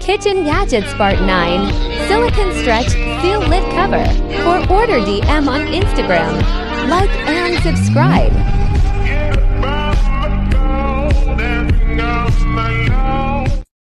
Kitchen Gadgets Part 9 Silicone Stretch Seal Lid Cover, or order DM on Instagram. Like and subscribe.